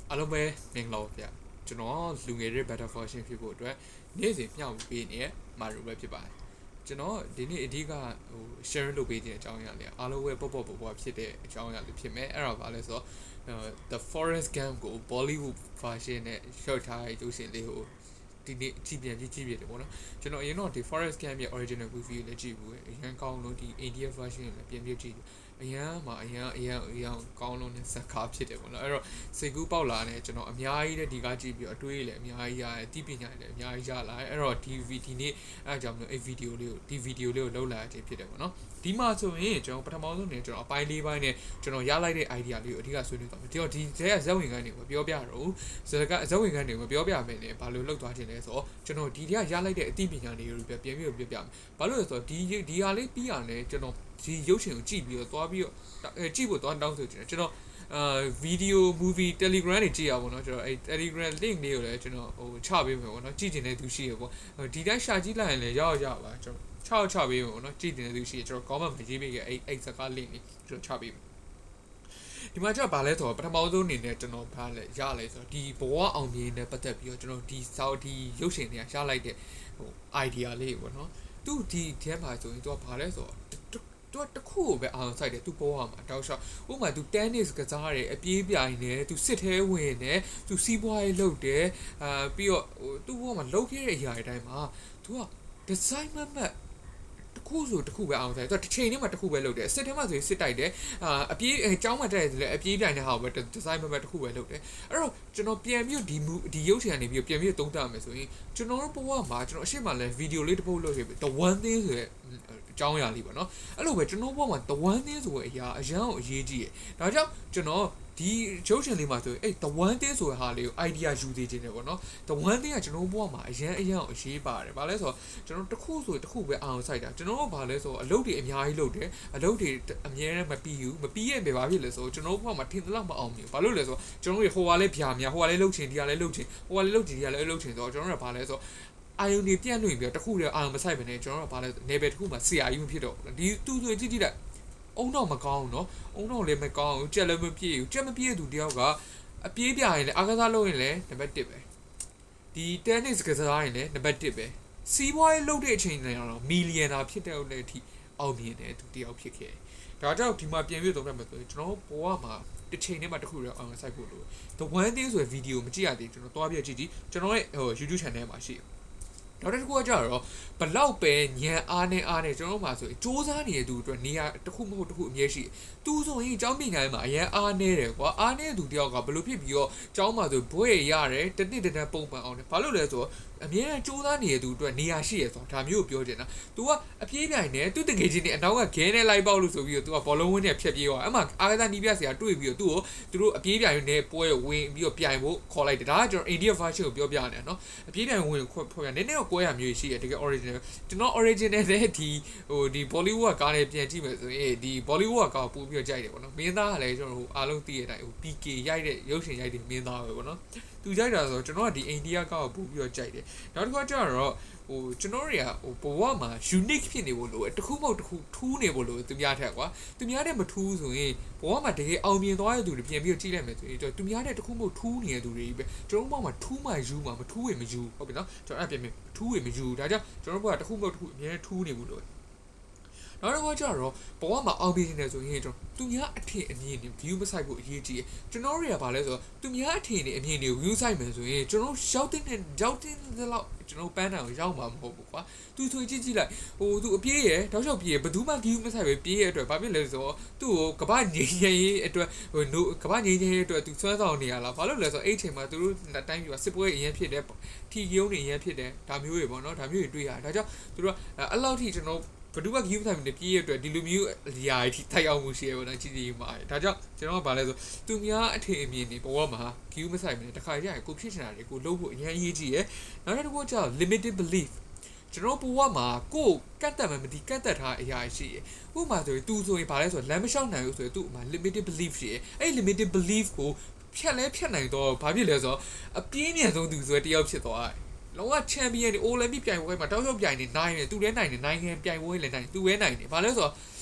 အားလုံးပဲမင်္ဂလာပါဗျကျွန်တော်လူငယ်တွေ better version ဖြစ်ဖို့အတွက်နေ့စဉ်မျှဝေပေးနေတဲ့မာရူပဲဖြစ်ပါတယ်ကျွန်တော်ဒီနေ့အဓိကshare လုပ်ပေးခြင်းအကြောင်းအရာလေးအားလုံးပဲပေါ့ဖြစ်တဲ့အကြောင်းအရာလေးဖြစ်မယ်အဲ့တော့ဗာလဲဆိုတော့ The Forest Gump ကို Bollywood version နဲ့ရှော့ထားတဲ့ရုပ်ရှင်လေးကိုဒီနေ့ကြည့်ပြန်တယ်ပေါ့နော်ကျွန်တော်အရင်တော့ဒီ Forest Gump ရဲ့ original movie လည်းကြည့်ဘူးအရင်ကောင်းလို့ဒီ India version လည်းပြန်ကြည့်အရန်ကောင်းလုံးနဲ့ဇက်ကားဖြစ်တယ်ပေါ့နော်အဲ့တော့စိတ်ကူးပေါက်လာတယ်ကျွန်တော်အများကြီးတဲ့ဒီကားကြည့်ပြီးအတွေးလည်းအများကြီးရတယ်တိပညာလည်းအများကြီးရလာတယ်အဲ့တော့ဒီနေ့အဲ့ကြောင့်မလို့အဲ့ဗီဒီယိုလေးကိုလုပ်လာခြင်းဖြစ်တယ်ပေါ့နော်ဒီမှာဆိုရင်ကျွန်တော်ပထမဆုံးနေကျွန်တော်အပိုင်း၄ပိုင်းနဲ့ကျွန်တော်ရလိုက်တဲ့ idea လေးကိုအဓိကဆွေးနွေးသွားမယ်ဒီဇက်ဝင်ခန်းတွေကိုပြောပြတော့ဇက်ဝင်ခန်းတွေကိုပြောပြမယ်နဲ့ဘာလို့လှုပ်သွားခြင်းလဲဆိုတော့ကျွန်တော်ဒီရလိုက်တဲ့အသိပညာတွေကိုပြန်ပြီးပြောပြမယ်ဘာလို့လဲဆိုတော့ဒီဟာလေးပြီးရတယ်ကျွန်တော်ဒီရုပ်ရှင်ကိုကြည့်ပြီးတော့သွားပြီးတော့ကြည့်ဖို့သွားတောင်းဆိုချင်တယ်ကျွန်တော်ဗီဒီယို movie Telegram တွေကြည့်ရပါတော့ကျွန်တော်အဲ Telegram link လေးကိုလည်းကျွန်တော်ချပေးမယ်ပေါ့နော်ကြည့်ချင်တဲ့သူရှိရပေါ့ဒီတိုင်းရှာကြည့်လိုက်ရင်လည်းရောက်ပါကျွန်တော်ချပေးမယ်ပေါ့နော်ကြည့်ချင်တဲ့သူရှိရကျွန်တော် comment မှာရေးပေးခဲ့အဲစကား link လေးကျွန်တော်ချပေးမယ်ဒီမှာကျတော့ဗာလဲဆိုတော့ပထမဆုံးအနေနဲ့ကျွန်တော်ဗာလဲရလဲဆိုတော့ဒီဘဝအောင်မြင်နဲ့ပတ်သက်ပြီးတော့ကျွန်တော်ဒီရုပ်ရှင်တွေကရလိုက်တဲ့idea လေးပေါ့နော်သူဒီထဲမှာဆိုရင်သူကဗာလဲဆိုတော့သူတခုကိုပဲအောင်ဆိုင်တယ်သူပေါ်ရမှာတောက်လျှောက်ဥပမာသူ tennis ကစားတယ်အပြေးပြိုင်တယ်သူစစ်သေးဝင်တယ်သူစီးပွားရေးလုပ်တယ်ပြီးတော့သူပေါ်မှာလုပ်ခဲ့တဲ့အရာတွေတိုင်းမှာသူက design မတ်တခုဆိုတခုပဲအောင်ဆိုင်သူတစ်ချိန်ထဲမှာတခုပဲလုပ်တယ်စစ်ထဲမှာဆိုရင်စစ်တိုက်တယ်အပြေးအကြောင်းမှတက်တယ်ဆိုလည်းအပြေးပြိုင်တဲ့ဟာကိုပဲ design မတ်တခုပဲလုပ်တယ်အဲ့တော့ကျွန်တော်ပြန်ပြီးဒီရုပ်ရှင်ကနေပြီးပြန်ပြီးသုံးသပ်မယ်ဆိုရင်ကျွန်တော်တို့ဘဝမှာကျွန်တော်အရှိမလဲဗီဒီယိုလေးတစ်ပုတ်လုပ်ခဲ့ပြီ the one thing ဆိုတဲ့အကြောင်းအရာလေးပေါ့နော်အဲ့လိုပဲကျွန်တော်ဘဝမှာ the one thing ဆိုတဲ့အရာအရန်ကိုအရေးကြီးတယ်ဒါကြောင့်ကျွန်တော်ဒီရုပ်ရှင်လေးမှာဆိုရင်the one thing ဆိုတဲ့ဟာလေးကို idea ယူသေးခြင်းတယ်ပေါ့နော် the one thing ကကျွန်တော်ဘဝမှာအရန်ကိုအရေးပါတယ်ဗာလဲဆိုတော့ကျွန်တော်တစ်ခုဆိုတစ်ခုပဲအောင်ဆိုင်တာကျွန်တော်ဗာလဲဆိုတော့အလုပ်တွေအများကြီးလုပ်တယ်အလုပ်တွေအများနဲ့မပြီးရဲ့ပဲဘာဖြစ်လဲဆိုတော့ကျွန်တော်ဘဝမှာထင်သလောက်မအောင်ဘူးဘာလို့လဲဆိုတော့ကျွန်တော်တို့ဟိုကလည်းဗျာများဟိုကလည်းလုပ်ချင်ဒီကလည်းလုပ်ချင်ဟိုကလည်းလုပ်ချင်ဒီကလည်းလုပ်ချင်ဆိုတော့ကျွန်တော်တို့ကဗာလဲဆိုတော့အာယုန်တွေပြန့်လွင့်ပြီးတော့တခုတည်းအာယုန်မဆိုင်ဘဲနဲ့ကျွန်တော်တို့ကဗာလဲနေဘယ်တစ်ခုမှဆရာကြီးမဖြစ်တော့ဒီသူ့ဆိုကြည့်လိုက်အုံတော့မကောင်းဘူးเนาะအုံတော့လည်းမကောင်းဘူးကြက်လည်းမပြေဘူးကြက်မပြေသူတယောက်ကအပြေးပြရင်လည်းအားကစားလုပ်ရင်လည်းနံပါတ်1ပဲဒီ tennis ကစားရင်လည်းနံပါတ်1ပဲစီးပွားရေးလုပ်တဲ့အချိန်တွေတော့မီလီယံနာဖြစ်တဲ့အထိအောင်မြင်တဲ့သူတယောက်ဖြစ်ခဲ့ဒါကြောင့်ဒီမှာပြန်ပြီးသုံးသပ်မယ်ဆိုရင်ကျွန်တော်ဘဝမှာတစ်ချိန်နဲ့မှတစ်ခုတော့အောင်ဆိုင်ဖို့လို့ the one thing ဆိုတဲ့ဗီဒီယိုမကြည့်ရသေးကျွန်တော်တွားပြကြည့်ကျွန်တော်ရဲ့YouTube channel မှာရှိတယ်နောက်တစ်ခုကကြတော့ဘလောက်ပဲညံအားနဲ့ကျွန်တော်မှဆိုရင်စူးစမ်းနေတဲ့သူအတွက်နေရာတစ်ခုမဟုတ်တစ်ခုအမြဲရှိသူဆိုရင်အကြောင်းပညာရေးမှာအရင်အားနေတယ်ကွာအားနေတဲ့သူတယောက်ကဘလို့ဖြစ်ပြီးတော့အကြောင်းမှဆိုဘွဲ့ရတယ်တနည်းပုံမှန်အောင်တယ်ဘာလို့လဲဆိုတော့အမြဲစူးစမ်းနေတဲ့သူအတွက်နေရာရှိရဆိုတော့ဒါမျိုးကိုပြောချင်တာ तू ကအပြေးပြိုင်နေသူတကယ်ချင်းနေအနောက်ကခဲနဲ့လိုက်ပေါက်လို့ဆိုပြီးတော့ तू ကဘောလုံးဝင်းနဲ့ဖြတ်ပြေးသွားအဲ့မှာအားကစားနီးပြဆရာတွေ့ပြီးတော့သူတို့အပြေးပြိုင်နေပွဲဝင်ပြီးတော့ပြိုင်ဖို့ခေါ်လိုက်တယ်ဒါကကျွန်တော် India version ကိုပြောပြနေတယ်နော်အပြေးပြိုင်ဝင်ခွဲနည်းနည်းတော့ပွဲရမျိုးရှိတယ်တကယ် original ကျွန်တော် original တဲ့ဒီ Bollywood ကားနဲ့ပြန်ကြည့်မယ်ဆိုရင်ဒီ Bollywood ကားပို့ပြီးတော့ကြိုက်တယ်ပေါ့နော်မင်းသားကလည်းကျွန်တော်အားလုံးသိရတဲ့အတိုင်းPK ရိုက်တဲ့ရုပ်ရှင်ရိုက်တဲ့မင်းသားပဲပေါ့နော်သူကြိုက်တာဆိုတော့ကျွန်တော်ကဒီ India ကားကိုပို့ပြီးတော့ကြိုက်တယ်နောက်တစ်ခါကျတော့ကျွန်တော်တွေကဘဝမှာ unique ဖြစ်နေဖို့လိုတယ်တခုမဟုတ်တခုထူးနေဖို့လိုသူများထက်ကွာသူများတဲ့မထူးဆိုရင်ဘဝမှာတကယ်အောင်မြင်သွားတဲ့သူတွေပြန်ပြီးတော့ကြည့်လိုက်မယ်ဆိုရင်သူများတဲ့တခုမဟုတ်ထူးနေတဲ့သူတွေပဲကျွန်တော်ဘဝမှာထူးမှယူမှာမထူးရင်မယူဟုတ်ပြီနော်ကျွန်တော်အဲ့ပြန်ထူးရင်မယူဒါကြောင့်ကျွန်တော်ဘဝတခုမဟုတ်တခုအများကြီးထူးနေဖို့လိုတယ်နောက်တစ်ခါကျတော့ဘဝမှာအောင်မြင်နေတယ်ဆိုရင်ကျွန်တော်သူများအထင်အမြင်တွေ view မဆိုင်ဖို့အရေးကြီးတယ်ကျွန်တော်တွေကဘာလဲဆိုတော့သူများအထင်တွေအမြင်တွေ view ဆိုင်မယ်ဆိုရင်ကျွန်တော်ရောက်တဲ့လောက်ကျွန်တော်ပန်းတန်ကိုရောက်မှာမဟုတ်ဘူးကွာသူဆိုကြည့်လိုက်သူအပြေးရယ်တောက်လျှောက်ပြေးရယ်ဘယ်သူမှ view မဆိုင်ပဲပြေးရတဲ့အတွက်ဘာဖြစ်လဲဆိုတော့သူ့ကိုကမ္ဘာငြိမ်းချမ်းရေးအတွက်ကမ္ဘာငြိမ်းချမ်းရေးအတွက်သူဆွမ်းဆောင်နေရလားဘာလို့လဲဆိုတော့အဲ့အချိန်မှာသူတို့တိုင်းပြည်ကစစ်ပွဲအရင်ဖြစ်တယ်ထီကျုံတွေအရင်ဖြစ်တယ်ဒါမျိုးတွေပေါ့နော်ဒါမျိုးတွေတွေ့ရတယ်ဒါကြောင့်သူတို့ကအဲ့လောက်ထိကျွန်တော်ဘယ်သူမှ give time နဲ့ပြေးရတဲ့ဒီလိုမျိုးအရာတွေထိုက်အောင်မှုရှိရပေါ့နော်ကြည့်ကြည့်မှာဒါကြောင့်ကျွန်တော်ကဗာလဲဆိုသူများအထင်အမြင်တွေဘဝမှာ give မဆိုင်မနေတခါကြရင်ကိုဖြစ်ချင်တာတွေကိုလုပ်ဖို့အရင်အရေးကြီးရယ်နောက်တစ်ခုကကျတော့ limited belief ကျွန်တော်ဘဝမှာကိုကတ်တက်မှမသိကတ်တက်ထားအရာရှိရယ်ဥပမာဆိုရင်သူဆိုရင်ဗာလဲဆိုလမ်းမလျှောက်နိုင်ဘူးဆိုရင်သူ့မှာ limited belief ရှိရယ်အဲ့ limited belief ကိုဖြတ်နိုင်တော့ဘာဖြစ်လဲဆိုတော့အပြင်းမြန်ဆုံးသူဆိုတဲ့တယောက်ဖြစ်သွားတယ်လောကချန်ပီယံတွေအိုလံပစ်ပြိုင်ပွဲမှာတောက်လျှောက်ပြိုင်နေနိုင်တယ်သူလည်းနိုင်တယ်နိုင်ငံပြိုင်ပွဲလည်းနိုင်တယ်သူပဲနိုင်တယ်ဘာလဲဆိုတော့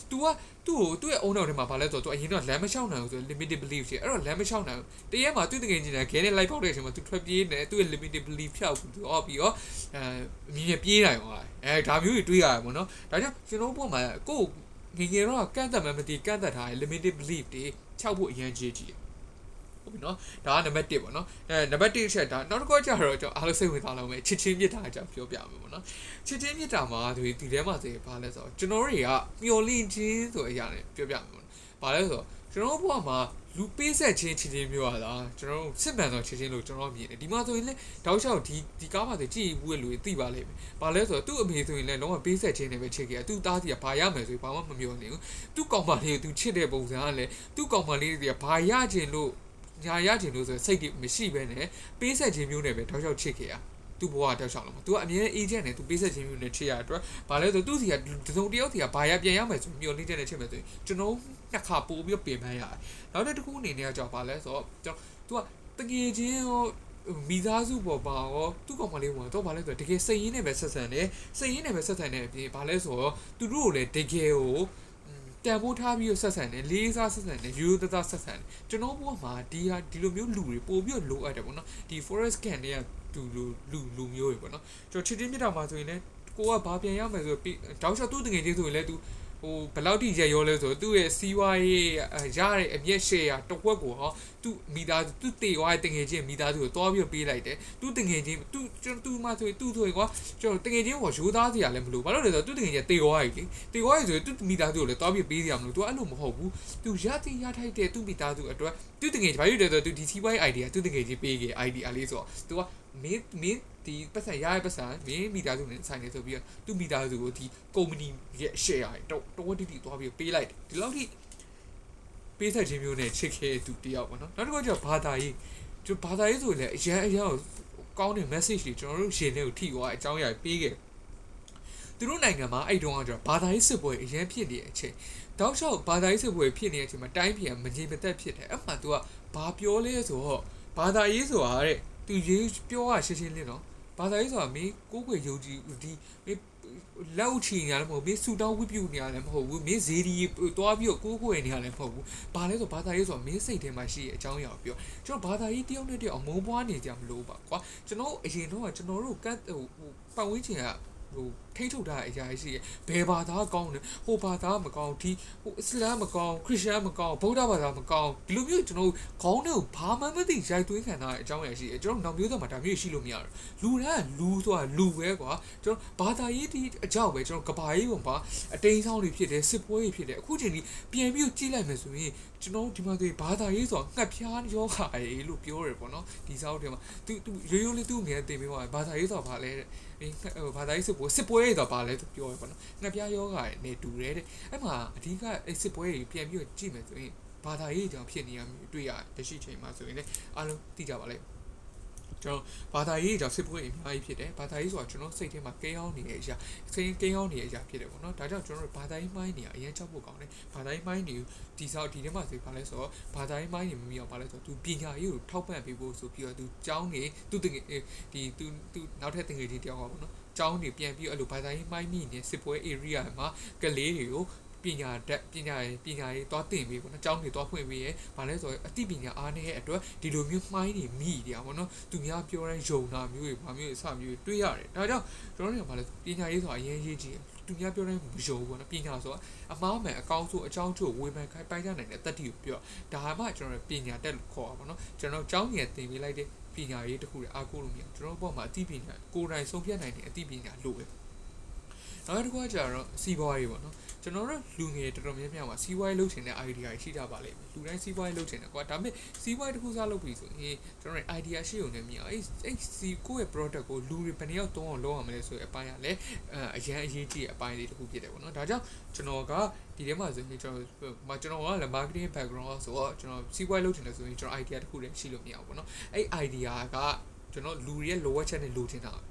तू ကသူ့ကိုသူ့ရဲ့ owner တွေမှာဘာလဲဆိုတော့ तू အရင်တော့လမ်းမလျှောက်နိုင်ဘူးဆို limited belief ရှိအဲ့တော့လမ်းမလျှောက်နိုင်ဘူးတရက်မှာသူ့တကယ်ကြီးနေတာခဲနဲ့လိုက်ပေါက်တဲ့အချိန်မှာ तू ထွက်ပြေးနေသူ့ရဲ့ limited belief ဖြောက်ပြီးတော့ပြီးတော့အမြင်ပြေးနိုင်သွားတယ်ဒါမျိုးတွေတွေးရတယ်ပေါ့နော်ဒါကြောင့်ကျွန်တော်တို့ဘက်မှာကိုယ်ငယ်တော့ကန့်သက်မှမသိကန့်သက်ထားတဲ့ limited belief တွေခြောက်ဖို့အရင်ကြီးကြီးဟုတ်ပြီနော်ဒါကနံပါတ်1ပေါ့နော်နံပါတ်1ချက်ဒါနောက်တစ်ခုကျတော့ကျွန်တော်အားလုံးစိတ်ဝင်စားလို့မယ်ချစ်ချင်းမြတ်တာအကြောင်းပြောပြမယ်ပေါ့နော်ချစ်ချင်းမြတ်တာမှာဒီထဲမှာဆိုရင်ဘာလဲဆိုတော့ကျွန်တော်တွေကမျော်လင့်ခြင်းဆိုအရာနဲ့ပြောပြမယ်ပေါ့ဘာလဲဆိုတော့ကျွန်တော်ဘဝမှာလူပေးဆက်ချင်းချစ်ချင်းမျိုးရတာကျွန်တော်စစ်မှန်သောချစ်ချင်းလို့ကျွန်တော်မြင်တယ်ဒီမှာဆိုရင်လည်းတောက်လျှောက်ဒီကားမှာဆိုကြည့်ဘူးလူတွေသိပါလိမ့်မယ်ဘာလဲဆိုတော့သူ့အမေဆိုရင်လည်းလုံးဝပေးဆက်ချင်းတွေပဲချစ်ခဲ့သူ့သားစီကဘာရမယ်ဆိုရင်ဘာမှမမျှော်လင့်ဘူးသူ့ကောင်မလေးကိုသူချစ်တဲ့ပုံစံကလည်းသူ့ကောင်မလေးတွေကဘာရချင်လို့ညာရချင်လို့ဆိုစိတ်တွေမရှိဘဲနဲ့ပေးဆက်ခြင်းမျိုးနဲ့ပဲတောက်လျှောက်ချစ်ခဲ့ရသူ့ဘဝတောက်လျှောက်လို့သူကအမြဲ agent နဲ့သူပေးဆက်ခြင်းမျိုးနဲ့ချစ်ရအတွက်ဘာလဲဆိုသူ့စီကတစုံတယောက်စီကဘာရပြန်ရမယ်ဆိုမျှော်လင့်ချက်နဲ့ချစ်မယ်ဆိုရင်ကျွန်တော်နှစ်ခါပို့ပြီးပြင်ပန်းရတယ်နောက်တစ်ခုအနေနဲ့ကြောက်ဘာလဲဆိုတော့ကျွန်တော်သူကတကယ်ချင်းရောမိသားစုပေါ်ပါရောသူ့ကောင်မလေးကတော့ဘာလဲဆိုတော့တကယ်စိတ်ရင်းနဲ့ပဲဆက်ဆံတယ်စိတ်ရင်းနဲ့ပဲဆက်ဆံတဲ့အပြင်ဘာလဲဆိုတော့သူတို့ကိုလည်းတကယ်ကိုတန်ဖိုးထားပြီးဆက်ဆံတယ်လေးစားဆက်ဆံတယ်ရိုးသားဆက်ဆံတယ်ကျွန်တော်ဘဝမှာဒီလိုမျိုးလူတွေပို့ပြီးလိုအပ်တယ်ပေါ့နော်ဒီ forest can တွေကတူလူမျိုးတွေပေါ့နော်ကျွန်တော်ချစ်ချင်းမြတ်တာမှာဆိုရင်လည်းကိုကဘာပြန်ရမယ်ဆိုတောက်လျှောက်သူ့တကယ်ချင်းဆိုရင်လည်းသူဟိုဘယ်လောက်ထိရရောလဲဆိုတော့သူ့ရဲ့စီးပွားရေးရတဲ့အမျက်ရှယ်ရတစ်ဝက်ကိုဟောသူ့မိသားစုသူ့တေဝါရဲ့တငယ်ချင်းမိသားစုကိုတွားပြီးပေးလိုက်တယ်သူ့တငယ်ချင်းသူ့မှဆိုသူ့ဆိုကွာကျွန်တော်တငယ်ချင်းဟောရိုးသားစရာလည်းမလိုဘာလို့လဲဆိုတော့သူ့တငယ်ချင်းတေဝါကြီးလေတေဝါကြီးဆိုသူ့မိသားစုကိုလည်းတွားပြီးပေးစရာမလိုသူအဲ့လိုမဟုတ်ဘူးသူရတင်ရထိုက်တဲ့သူ့မိသားစုအတွက်သူ့တငယ်ချင်းဘာလို့လဲဆိုတော့သူဒီစီးပွားရေး idea သူ့တငယ်ချင်းပေးခဲ့ idea လေးဆိုတော့သူကမင်းဒီပတ်စံရရဲ့ပတ်စံမင်းမိသားစုနဲ့ဆိုင်နေဆိုပြီးတော့သူ့မိသားစုကိုဒီကုမ္ပဏီရဲ့ share တော့တိသွားပြီးပေးလိုက်တယ်ဒီလောက်ထိပေးဆက်ခြင်းမျိုးနဲ့ချစ်ခဲ့သူတယောက်ပေါ့နော်နောက်တစ်ခုကျတော့ဘာသာရေးကျွန်တော်ဘာသာရေးဆိုရင်လည်းအရင်ကောင်းတဲ့ message တွေကျွန်တော်တို့ရှင်တွေကိုထိသွားအကြောင်းအရာပေးခဲ့သူတို့နိုင်ငံမှာအဲ့တုန်းကကျတော့ဘာသာရေးစစ်ပွဲအရင်ဖြစ်နေတဲ့အချိန်တောက်လျှောက်ဘာသာရေးစစ်ပွဲဖြစ်နေတဲ့အချိန်မှာတိုင်းပြည်ကမငြိမ်မသက်ဖြစ်တယ်အဲ့မှာ तू ကဘာပြောလဲဆိုတော့ဘာသာရေးဆိုတာတဲ့သူရေးပြောရရှင်းရှင်းလင်းတော့ဘာသာရေးဆိုတာမင်းကိုယ်ကိုယုံကြည်ဒီလောက်ချီနေရလည်းမဟုတ်ဘူးမင်းဆူတောင်းဝိပုနေရလည်းမဟုတ်ဘူးမင်းဇေဒီတွားပြီးတော့ကိုယ်ကိုနေရလည်းမဟုတ်ဘူးဘာလဲဆိုဘာသာရေးဆိုတာမင်းစိတ်ထဲမှာရှိတဲ့အကြောင်းအရာကိုပြောကျွန်တော်ဘာသာရေးတယောက်နဲ့တယောက်အမုန်းပွားနေကြမလို့ပါကွာကျွန်တော်အရင်တော့ကျွန်တော်တို့ကတ်ဟိုပတ်ဝန်းကျင်ကဟိုထိထုတ်ထားတဲ့အရာရှိရဘယ်ဘာသာကောင်းလဲဟိုဘာသာမကောင်းဒီဟိုအစ္စလာမ်မကောင်းခရစ်ယာန်မကောင်းဗုဒ္ဓဘာသာမကောင်းဒီလိုမျိုးကျွန်တော်ခေါင်းတွေကိုဘာမှမသိရိုက်သွင်းခံထားတဲ့အကြောင်းအရာရှိတယ်ကျွန်တော်နောက်မျိုးဆက်မှာဒါမျိုးရှိလို့မရဘူးလူတိုင်းလူဆိုတာလူပဲကွာကျွန်တော်ဘာသာရေးဒီအကြောက်ပဲကျွန်တော်ကဘာရေးပုံပါအတိန်ဆောင်တွေဖြစ်တယ်စစ်ပွဲတွေဖြစ်တယ်အခုချိန်ဒီပြန်ပြီးကြည့်လိုက်မယ်ဆိုရင်ကျွန်တော်ဒီမှာဆိုဘာသာရေးဆိုတာငှက်ဖျားယောဂါရေးလို့ပြောတယ်ပေါ့နော်ဒီစောက်တွေမှာသူရိုးလေးသူ့ငယ်တင်ပေးပါဘာသာရေးဆိုတာဘာလဲတဲ့ဘာသာရေးစစ်ပွဲတွေတော့ပါလဲသူပြောရပါတော့ငှက်ပြားယောဂါနဲ့တူတယ်တဲ့အဲ့မှာအဓိကအဲ့စစ်ပွဲတွေပြန်ပြီးကြည့်မယ်ဆိုရင်ဘာသာရေးကြောင့်ဖြစ်နေရမျိုးတွေ့ရလက်ရှိချိန်မှာဆိုရင်လည်းအားလုံးသိကြပါလိမ့်ကျွန်တော်ဘာသာရေးကြောင့်စစ်ပွဲအများကြီးဖြစ်တယ်ဘာသာရေးဆိုတာကျွန်တော်စိတ်ထဲမှာကိန်းအောင်နေတဲ့အရာကိန်းအောင်နေတဲ့အရာဖြစ်တယ်ပေါ့နော်ဒါကြောင့်ကျွန်တော်တို့ဘာသာရေးမိုင်းနေအရင်ချောက်ဖို့ကောင်းတယ်ဘာသာရေးမိုင်းနေဒီထဲမှာဆိုဘာလဲဆိုတော့ဘာသာရေးမိုင်းနေမမီအောင်ဘာလဲဆိုတော့သူပညာရေးကိုထောက်ပံ့ပေးဖို့ဆိုပြီးတော့သူကျောင်းနေသူတကယ်ဒီသူနောက်ထပ်တကယ်ကြီးတယောက်ကပေါ့နော်ကျောင်းနေပြန်ပြီးအဲ့လိုဘာသာရေးမိုင်းမိနေစစ်ပွဲ area မှာကလေးတွေကိုပညာရေးသွားတင်ပေးပေါ့နော်ကျောင်းတွေသွားဖွင့်ပေးရဲဘာလဲဆိုတော့အသိပညာအားနည်းတဲ့အတွက်ဒီလိုမျိုးမှိုင်းနေမိတယ်ပေါ့နော်သူများပြောတဲ့ယုံနာမျိုးတွေဘာမျိုးအစမျိုးတွေတွေ့ရတယ်ဒါကြောင့်ကျွန်တော်တို့ကဘာလဲပညာရေးဆိုတာအရင်ရေးကြည့်သူများပြောတဲ့မယုံဘူးပေါ့နော်ပညာဆိုတာအမှားမှန်အကောင်းဆုံးအကြောင်းကျိုးဝေဖန်ခိုင်းပိုင်းကြနိုင်တဲ့တတ်တည်ကိုပြောဒါမှကျွန်တော်ပညာတက်လို့ခေါ်တာပေါ့နော်ကျွန်တော်ကျောင်းကြီးတင်ပေးလိုက်တဲ့ပညာရေးတစ်ခုတွေအားကိုးလို့မရကျွန်တော်ဘောမှာအသိပညာကိုယ်တိုင်ဆုံးဖြတ်နိုင်တဲ့အသိပညာလို့ပဲနောက်တစ်ခုကကျတော့စီးပွားရေးပေါ့နော်ကျွန်တော်တို့လူငယ်တော်တော်များများမှာစီးပွားရေးလုပ်ချင်တဲ့ idea ရှိကြပါလိမ့်မယ်လူတိုင်းစီးပွားရေးလုပ်ချင်တယ်ကွာဒါပေမဲ့စီးပွားရေးတစ်ခုစားလုပ်ပြီဆိုရင်ကျွန်တော်တို့ idea ရှိုံနဲ့မြင်အောင်အဲ့စီကိုယ့်ရဲ့ product ကိုလူတွေဘယ်နှယောက်သုံးအောင်လုပ်အောင်မလဲဆိုတဲ့အပိုင်းကလည်းအရန်အရေးကြီးတဲ့အပိုင်းလေးတစ်ခုဖြစ်တယ်ပေါ့နော်ဒါကြောင့်ကျွန်တော်ကဒီထဲမှာဆိုရင်ကျွန်တော်ကလည်း marketing background ဆိုတော့ကျွန်တော်စီးပွားရေးလုပ်ချင်တယ်ဆိုရင်ကျွန်တော် idea တစ်ခုတည်းရှိလို့မရဘူးပေါ့နော်အဲ့ idea ကကျွန်တော်လူတွေရဲ့ lower channel လိုချင်တာ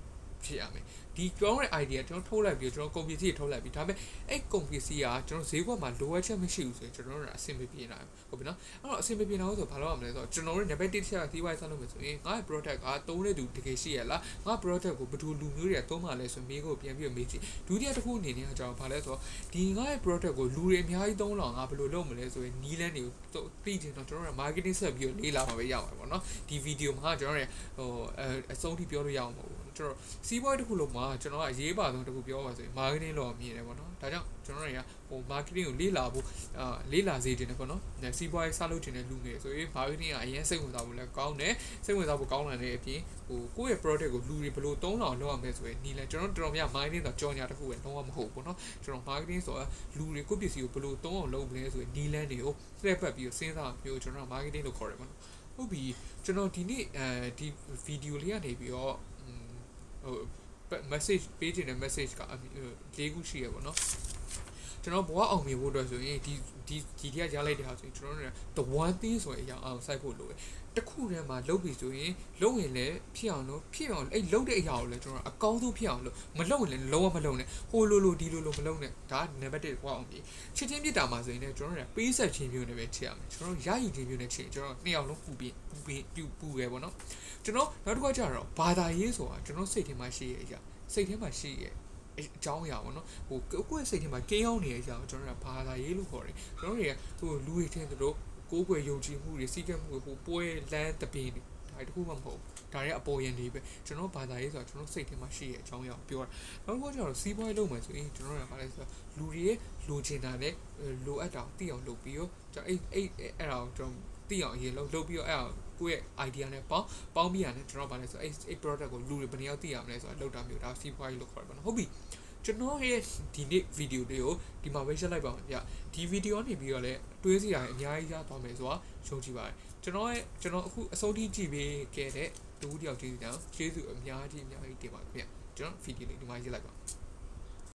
ဖြစ်ရမယ်ဒီကျွန်တော်ရဲ့ idea ကျွန်တော်ထုတ်လိုက်ပြီးကျွန်တော်ကုန်ပစ္စည်းထုတ်လိုက်ပြီးဒါပေမဲ့အဲ့ကုန်ပစ္စည်းကကျွန်တော်ဈေးကွက်မှာလိုအပ်ချက်မရှိဘူးဆိုရင်ကျွန်တော်တို့ကအဆင်မပြေနိုင်ဘူးဟုတ်ပြီနော်အဲ့တော့အဆင်မပြေနိုင်လို့ဆိုဘာလို့ရမလဲဆိုတော့ကျွန်တော်တို့ navigate တစ်ချက်ကစီးပွားရေးဆက်လုပ်မယ်ဆိုရင်ငါ့ product ကသုံးတဲ့သူတကယ်ရှိရလားငါ product ကိုဘယ်သူလူမျိုးတွေကသုံးမှလဲဆိုမိကိုပြန်ပြီးမေးကြည့်ဒုတိယတစ်ခုအနေနဲ့ကျွန်တော်ဘာလဲဆိုတော့ဒီငါ့ product ကိုလူတွေအများကြီးသုံးတော့ငါဘယ်လိုလုပ်မလဲဆိုရင်နီးလန်းတွေကိုသိချင်တော့ကျွန်တော်တို့ marketing ဆက်ပြီးလေးလာမှာပဲရအောင်ပေါ့နော်ဒီ video မှာကျွန်တော်တို့အဆုံးထိပြောလို့ရအောင်မဟုတ်ဘူးကျွန်တော်စီးပွားရေးတစ်ခုလုံးမှာကျွန်တော်ကအရေးပါဆုံးတစ်ခုပြောပါဆိုရင် marketing လို့မြင်တယ်ပေါ့နော်ဒါကြောင့်ကျွန်တော်တွေကmarketing ကိုလေ့လာဖို့လေ့လာစေခြင်းတယ်ပေါ့နော်စီးပွားရေးစလုပ်ခြင်းတဲ့လူငယ်ဆိုရင် marketing ကအရင်စိတ်ဝင်စားဖို့လည်းကောင်းတယ်စိတ်ဝင်စားဖို့ကောင်းလာတဲ့အပြင်ကိုယ့်ရဲ့ product ကိုလူတွေဘယ်လိုသုံးအောင်လုပ်ရမလဲဆိုရင်ဒီလဲကျွန်တော်တော်များ marketing ဆိုကြော်ညာတစ်ခုပဲလုံးဝမဟုတ်ဘူးเนาะကျွန်တော် marketing ဆိုတာလူတွေကိုပစ္စည်းကိုဘယ်လိုသုံးအောင်လုပ်မလဲဆိုရင်ဒီလန်းတွေကိုလှည့်ပတ်ပြီးစဉ်းစားမျိုးကျွန်တော် marketing လို့ခေါ်တယ်ပေါ့နော်ဟုတ်ပြီကျွန်တော်ဒီနေ့ဒီ video လေးကနေပြီးတော့message ပေးခြင်းတဲ့ message က၄ခုရှိရပေါ့နော်ကျွန်တော်ဘဝအောင်မြင်ဖို့အတွက်ဆိုရင်ဒီတရားကြားလိုက်တဲ့ဟာဆိုရင်ကျွန်တော်တို့ the one thing ဆိုရင်အရာအောင်စိုက်ဖို့လိုတယ်တခုတည်းမှာလုပ်ပြီဆိုရင်လုပ်ရင်လည်းဖြစ်အောင်အဲ့လုပ်တဲ့အရာကိုလည်းကျွန်တော်အကောင်းဆုံးဖြစ်အောင်လုပ်မလုပ်ရင်လည်းလုံးဝမလုပ်နဲ့ဟိုလိုဒီလိုမလုပ်နဲ့ဒါနံပါတ်1ဘဝအောင်မြင်ချစ်ချင်းပြစ်တာမှာဆိုရင်လည်းကျွန်တော်တို့ပေးဆက်ချင်းမျိုးနဲ့ပဲချစ်ရမယ်ကျွန်တော်ရည်ချင်းမျိုးနဲ့ချစ်ကျွန်တော်နှစ်ယောက်လုံးပူရဲပေါ့နော်ကျွန်တော်နောက်တစ်ခါကျတော့ဘာသာရေးဆိုတာကျွန်တော်စိတ်ထဲမှာရှိရဲ့အရာစိတ်ထဲမှာရှိရဲ့အကြောင်းအရာပေါ့နော်ကိုယ့်ရဲ့စိတ်ထဲမှာကင်းအောင်နေတဲ့အရာကိုကျွန်တော်တို့ဘာသာရေးလို့ခေါ်တယ်ကျွန်တော်တွေကလူတွေထင်သလိုကိုယ်ွယ်ယုံကြည်မှုတွေစီးကပ်မှုတွေပွဲလမ်းတပင်းဒါတခုမှမဟုတ်ဒါတွေအပေါ်ရန်တွေပဲကျွန်တော်ဘာသာရေးဆိုတာကျွန်တော်စိတ်ထဲမှာရှိရဲ့အကြောင်းအရာကိုပြောတာနောက်တစ်ခါကျတော့စီးပွားရေးလုပ်မယ်ဆိုရင်ကျွန်တော်တို့ကဘာလဲဆိုတော့လူတွေရဲ့လိုချင်တာနဲ့လိုအပ်တာကိုသိအောင်လုပ်ပြီးတော့ကျွန်တော်အဲ့ဒါကိုကျွန်တော်သိအောင်အရင်လုပ်ပြီးတော့အဲ့ဒါကိုယ့်ရဲ့ idea နဲ့ပေါင်းပြီးရတယ်ကျွန်တော်ဗာလဲဆိုအဲ့ product ကိုလူတွေဘယ်နှယောက်သိရမလဲဆိုတာလောက်တာမျိုးဒါစီးပွားရေးလို့ခေါ်တယ်ပေါ့နော်ဟုတ်ပြီကျွန်တော်ရဲ့ဒီနေ့ video လေးကိုဒီမှာပဲရှင်းလိုက်ပါမယ်ဗျဒီ video ကနေပြီးတော့လည်းတွေးစရာအများကြီးရသွားမယ်ဆိုတာရှုံးကြည့်ပါတယ်ကျွန်တော်အခုအစိုးထိကြည့်ပေးခဲ့တဲ့တူတယောက်ကျေးဇူးအများကြီးတင်ပါတယ်ဗျကျွန်တော် video လေးဒီမှာရေးလိုက်ပါ